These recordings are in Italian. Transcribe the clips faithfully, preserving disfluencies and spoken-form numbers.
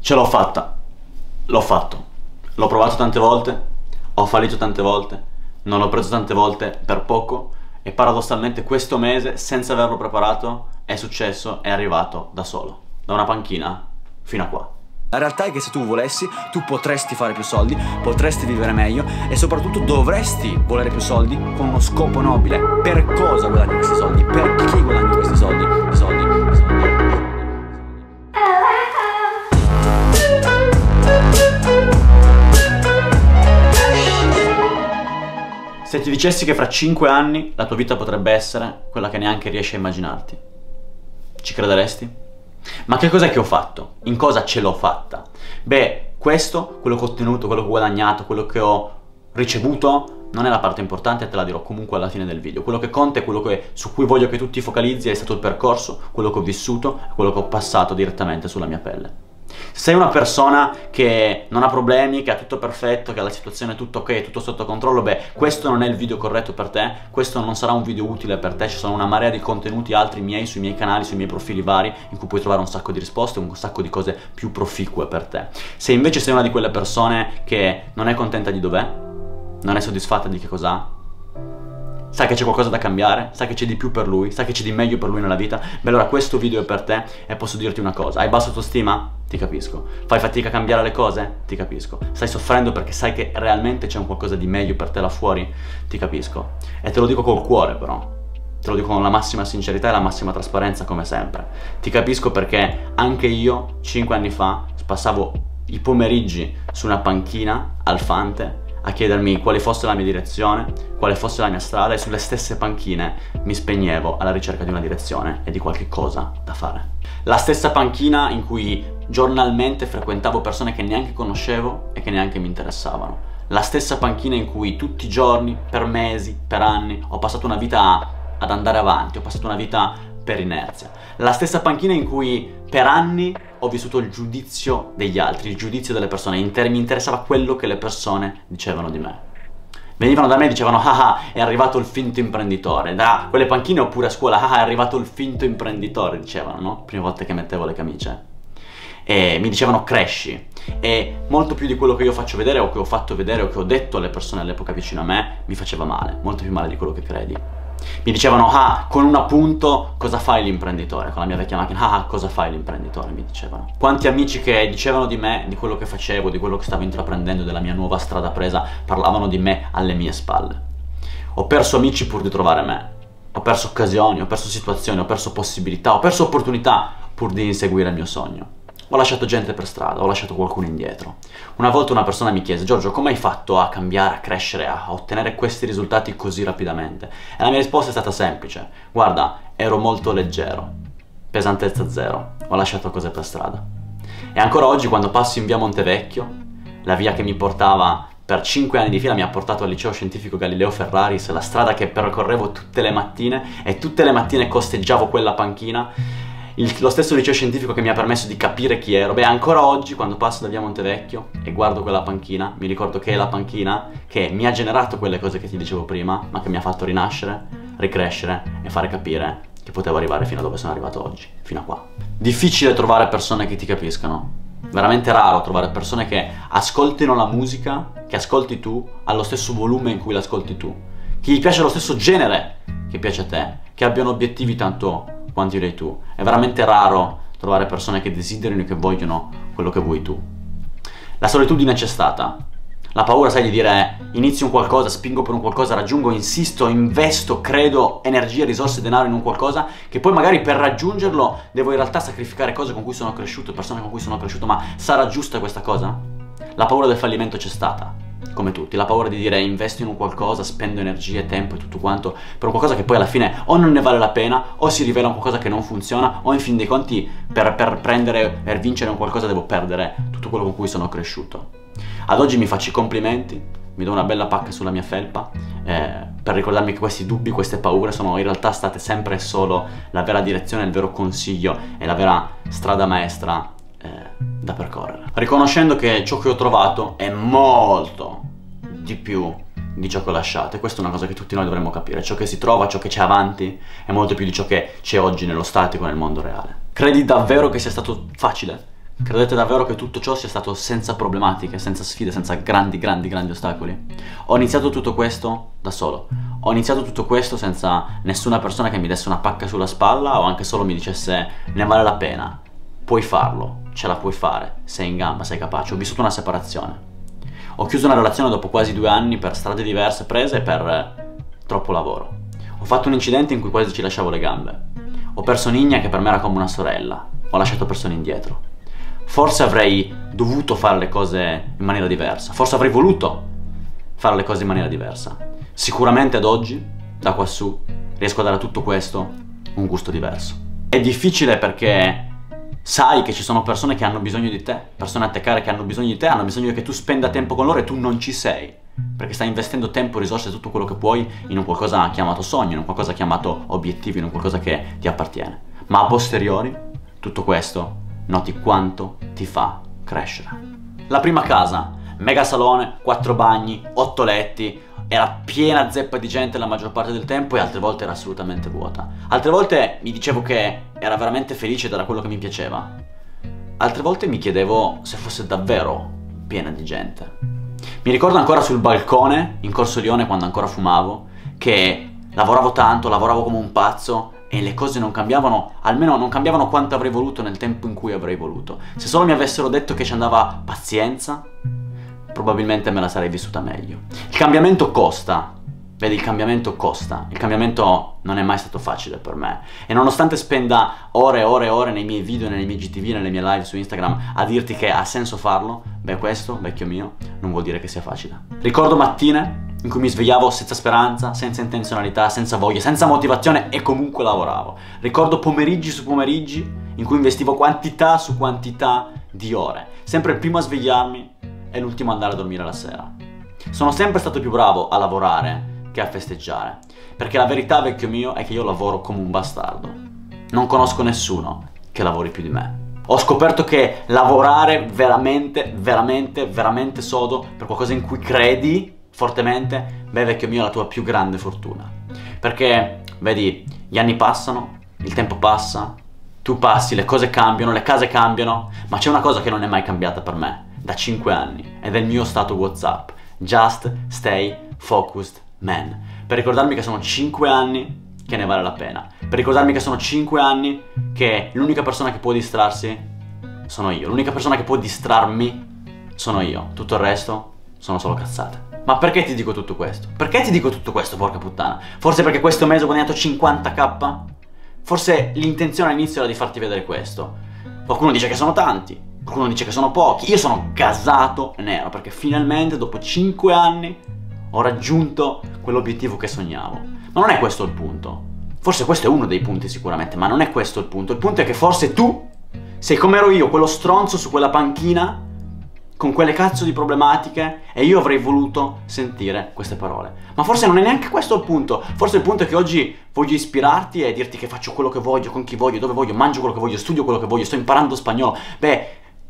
Ce l'ho fatta, l'ho fatto, l'ho provato tante volte, ho fallito tante volte, non l'ho preso tante volte per poco e paradossalmente questo mese, senza averlo preparato, è successo, è arrivato da solo, da una panchina fino a qua. La realtà è che se tu volessi, tu potresti fare più soldi, potresti vivere meglio e soprattutto dovresti volere più soldi con uno scopo nobile. Per cosa guadagni questi soldi? Per chi guadagni questi soldi? I soldi, i soldi. Se ti dicessi che fra cinque anni la tua vita potrebbe essere quella che neanche riesci a immaginarti, ci crederesti? Ma che cos'è che ho fatto? In cosa ce l'ho fatta? Beh, questo, quello che ho ottenuto, quello che ho guadagnato, quello che ho ricevuto, non è la parte importante e te la dirò comunque alla fine del video. Quello che conta è quello che, su cui voglio che tu ti focalizzi, è stato il percorso, quello che ho vissuto, quello che ho passato direttamente sulla mia pelle. Se sei una persona che non ha problemi, che ha tutto perfetto, che ha la situazione tutto ok, tutto sotto controllo, beh, questo non è il video corretto per te, questo non sarà un video utile per te, ci sono una marea di contenuti altri miei sui miei canali, sui miei profili vari, in cui puoi trovare un sacco di risposte, un sacco di cose più proficue per te. Se invece sei una di quelle persone che non è contenta di dov'è, non è soddisfatta di che cosa ha, sa che c'è qualcosa da cambiare, sa che c'è di più per lui, sa che c'è di meglio per lui nella vita, beh allora questo video è per te e posso dirti una cosa: hai bassa autostima? Ti capisco. Fai fatica a cambiare le cose? Ti capisco. Stai soffrendo perché sai che realmente c'è un qualcosa di meglio per te là fuori? Ti capisco. E te lo dico col cuore però, te lo dico con la massima sincerità e la massima trasparenza come sempre. Ti capisco perché anche io, cinque anni fa, passavo i pomeriggi su una panchina al Fante a chiedermi quale fosse la mia direzione, quale fosse la mia strada, e sulle stesse panchine mi spegnevo alla ricerca di una direzione e di qualche cosa da fare. La stessa panchina in cui giornalmente frequentavo persone che neanche conoscevo e che neanche mi interessavano. La stessa panchina in cui tutti i giorni, per mesi, per anni, ho passato una vita ad andare avanti, ho passato una vita per inerzia. La stessa panchina in cui per anni ho vissuto il giudizio degli altri, il giudizio delle persone, mi interessava quello che le persone dicevano di me. Venivano da me e dicevano: ah ah, è arrivato il finto imprenditore. Da quelle panchine oppure a scuola: ah ah, è arrivato il finto imprenditore, dicevano, no? Prima volta che mettevo le camicie. E mi dicevano: cresci. E molto più di quello che io faccio vedere o che ho fatto vedere o che ho detto alle persone all'epoca vicino a me mi faceva male, molto più male di quello che credi. Mi dicevano: ah, con un appunto cosa fai l'imprenditore? Con la mia vecchia macchina: ah, cosa fai l'imprenditore? Mi dicevano. Quanti amici che dicevano di me, di quello che facevo, di quello che stavo intraprendendo, della mia nuova strada presa, parlavano di me alle mie spalle. Ho perso amici pur di trovare me, ho perso occasioni, ho perso situazioni, ho perso possibilità, ho perso opportunità pur di inseguire il mio sogno. Ho lasciato gente per strada, ho lasciato qualcuno indietro. Una volta una persona mi chiese: Giorgio, come hai fatto a cambiare, a crescere, a ottenere questi risultati così rapidamente? E la mia risposta è stata semplice: guarda, ero molto leggero, pesantezza zero, ho lasciato cose per strada. E ancora oggi, quando passo in via Montevecchio, la via che mi portava per cinque anni di fila mi ha portato al liceo scientifico Galileo Ferraris, la strada che percorrevo tutte le mattine e tutte le mattine costeggiavo quella panchina. Il, lo stesso liceo scientifico che mi ha permesso di capire chi ero. Beh, ancora oggi quando passo da via Montevecchio e guardo quella panchina, mi ricordo che è la panchina che mi ha generato quelle cose che ti dicevo prima, ma che mi ha fatto rinascere, ricrescere e fare capire che potevo arrivare fino a dove sono arrivato oggi, fino a qua. Difficile trovare persone che ti capiscano, veramente raro trovare persone che ascoltino la musica che ascolti tu allo stesso volume in cui l'ascolti tu, che gli piace lo stesso genere che piace a te, che abbiano obiettivi tanto quanti li hai tu. È veramente raro trovare persone che desiderino e che vogliono quello che vuoi tu. La solitudine c'è stata, la paura, sai, di dire: inizio un qualcosa, spingo per un qualcosa, raggiungo, insisto, investo, credo energie, risorse, denaro in un qualcosa che poi magari per raggiungerlo devo in realtà sacrificare cose con cui sono cresciuto, persone con cui sono cresciuto, ma sarà giusta questa cosa? La paura del fallimento c'è stata, come tutti, la paura di dire: investo in un qualcosa, spendo energie, tempo e tutto quanto per un qualcosa che poi alla fine o non ne vale la pena, o si rivela un qualcosa che non funziona, o in fin dei conti per, per prendere, per vincere un qualcosa devo perdere tutto quello con cui sono cresciuto. Ad oggi mi faccio i complimenti, mi do una bella pacca sulla mia felpa eh, per ricordarmi che questi dubbi, queste paure sono in realtà state sempre e solo la vera direzione, il vero consiglio e la vera strada maestra eh, da percorrere, riconoscendo che ciò che ho trovato è molto di più di ciò che ho lasciato, e questa è una cosa che tutti noi dovremmo capire: ciò che si trova, ciò che c'è avanti è molto più di ciò che c'è oggi nello statico, nel mondo reale. Credi davvero che sia stato facile Credete davvero che tutto ciò sia stato senza problematiche, senza sfide, senza grandi, grandi, grandi ostacoli? Ho iniziato tutto questo da solo. Ho iniziato tutto questo senza nessuna persona che mi desse una pacca sulla spalla o anche solo mi dicesse ne vale la pena, puoi farlo, ce la puoi fare, sei in gamba, sei capace. Ho vissuto una separazione. Ho chiuso una relazione dopo quasi due anni per strade diverse prese e per troppo lavoro. Ho fatto un incidente in cui quasi ci lasciavo le gambe. Ho perso Nigna che per me era come una sorella. Ho lasciato persone indietro. Forse avrei dovuto fare le cose in maniera diversa. Forse avrei voluto fare le cose in maniera diversa. Sicuramente ad oggi, da quassù, riesco a dare a tutto questo un gusto diverso. È difficile perché sai che ci sono persone che hanno bisogno di te, persone a te care che hanno bisogno di te, hanno bisogno che tu spenda tempo con loro e tu non ci sei. Perché stai investendo tempo, risorse, tutto quello che puoi in un qualcosa chiamato sogno, in un qualcosa chiamato obiettivo, in un qualcosa che ti appartiene. Ma a posteriori, tutto questo noti quanto ti fa crescere. La prima casa, mega salone, quattro bagni, otto letti, era piena zeppa di gente la maggior parte del tempo e altre volte era assolutamente vuota. Altre volte mi dicevo che era veramente felice ed era quello che mi piaceva. Altre volte mi chiedevo se fosse davvero piena di gente. Mi ricordo ancora sul balcone in Corso Lione quando ancora fumavo che lavoravo tanto, lavoravo come un pazzo e le cose non cambiavano, almeno non cambiavano quanto avrei voluto nel tempo in cui avrei voluto. Se solo mi avessero detto che ci andava pazienza, probabilmente me la sarei vissuta meglio. Il cambiamento costa, vedi, il cambiamento costa, il cambiamento non è mai stato facile per me e nonostante spenda ore e ore e ore nei miei video, nei miei G T V, nelle mie live su Instagram a dirti che ha senso farlo, beh questo, vecchio mio, non vuol dire che sia facile. Ricordo mattine in cui mi svegliavo senza speranza, senza intenzionalità, senza voglia, senza motivazione e comunque lavoravo. Ricordo pomeriggi su pomeriggi in cui investivo quantità su quantità di ore, sempre il primo a svegliarmi e l'ultimo ad andare a dormire la sera. Sono sempre stato più bravo a lavorare che a festeggiare, perché la verità, vecchio mio, è che io lavoro come un bastardo. Non conosco nessuno che lavori più di me. Ho scoperto che lavorare veramente, veramente, veramente sodo per qualcosa in cui credi fortemente, beh vecchio mio, è la tua più grande fortuna. Perché, vedi, gli anni passano, il tempo passa, tu passi, le cose cambiano, le case cambiano, ma c'è una cosa che non è mai cambiata per me da cinque anni ed è il mio stato WhatsApp: Just Stay Focused Man. Per ricordarmi che sono cinque anni che ne vale la pena, per ricordarmi che sono cinque anni che l'unica persona che può distrarsi sono io, l'unica persona che può distrarmi sono io, tutto il resto sono solo cazzate. Ma perché ti dico tutto questo? Perché ti dico tutto questo, porca puttana? Forse perché questo mese ho guadagnato cinquanta k? Forse l'intenzione all'inizio era di farti vedere questo. Qualcuno dice che sono tanti, qualcuno dice che sono pochi. Io sono gasato nero perché finalmente dopo cinque anni ho raggiunto quell'obiettivo che sognavo. Ma non è questo il punto. Forse questo è uno dei punti sicuramente, ma non è questo il punto. Il punto è che forse tu sei come ero io, quello stronzo su quella panchina con quelle cazzo di problematiche e io avrei voluto sentire queste parole. Ma forse non è neanche questo il punto. Forse il punto è che oggi voglio ispirarti e dirti che faccio quello che voglio, con chi voglio, dove voglio, mangio quello che voglio, studio quello che voglio, sto imparando spagnolo. Beh,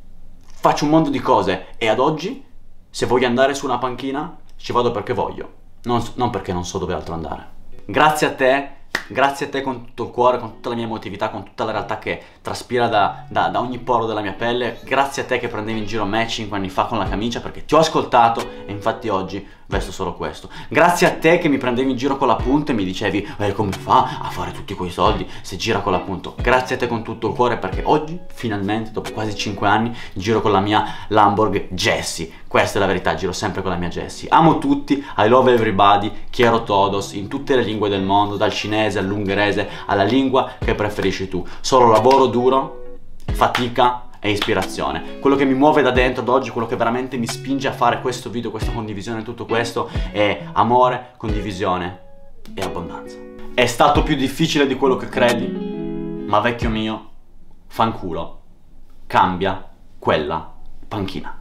faccio un mondo di cose e ad oggi, se voglio andare su una panchina, ci vado perché voglio, non, non perché non so dove altro andare. Grazie a te. Grazie a te con tutto il cuore, con tutta la mia emotività, con tutta la realtà che traspira da, da, da ogni poro della mia pelle. Grazie a te che prendevi in giro me cinque anni fa con la camicia, perché ti ho ascoltato e infatti oggi vesto solo questo. Grazie a te che mi prendevi in giro con la punta e mi dicevi eh, come fa a fare tutti quei soldi se gira con la punta. Grazie a te con tutto il cuore perché oggi finalmente dopo quasi cinque anni giro con la mia Lamborghini Jessie. Questa è la verità, giro sempre con la mia Jessie. Amo tutti, I love everybody, quiero todos, in tutte le lingue del mondo, dal cinese all'ungherese alla lingua che preferisci tu. Solo lavoro duro, fatica e ispirazione. Quello che mi muove da dentro ad oggi, quello che veramente mi spinge a fare questo video, questa condivisione, tutto questo è amore, condivisione e abbondanza. È stato più difficile di quello che credi, ma vecchio mio, fanculo, cambia quella panchina.